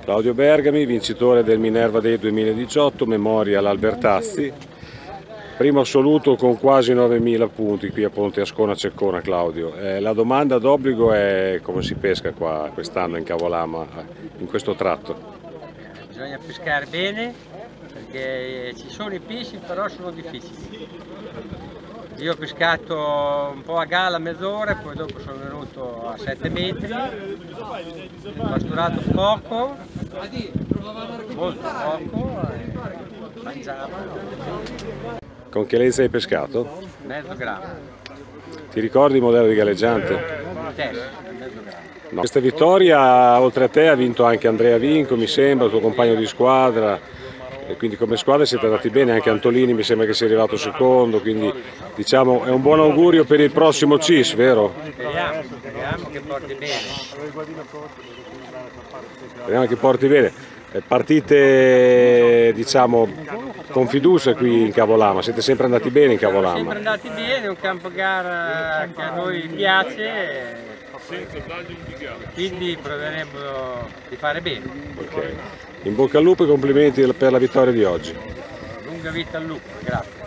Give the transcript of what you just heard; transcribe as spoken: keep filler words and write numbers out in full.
Claudio Bergami, vincitore del Minerva Day duemiladiciotto, memoria all'Albertazzi, primo assoluto con quasi novemila punti qui a Ponte Ascona Ceccona. Claudio, eh, la domanda d'obbligo è come si pesca qua quest'anno in Cavolama, in questo tratto? Bisogna pescare bene perché ci sono i pesci, però sono difficili. Io ho pescato un po' a galla mezz'ora e poi dopo sono venuto a sette metri, ho pasturato poco, molto poco e mangiavano. Con che lenza hai pescato? Mezzo grammo. Ti ricordi il modello di galleggiante? Testo, mezzo grammo. No. Questa vittoria, oltre a te, ha vinto anche Andrea Vinco, mi sembra, il tuo compagno di squadra. E quindi come squadra siete andati bene, anche Antolini mi sembra che sia arrivato secondo, quindi diciamo è un buon augurio per il prossimo C I S, vero? Speriamo, speriamo che porti bene. Speriamo che porti bene. Partite diciamo con fiducia qui in Cavolama, siete sempre andati bene in Cavolama? Siamo sempre andati bene, è un campo gara che a noi piace, quindi proveremo di fare bene. Okay. In bocca al lupo e complimenti per la vittoria di oggi. Lunga vita al lupo, grazie.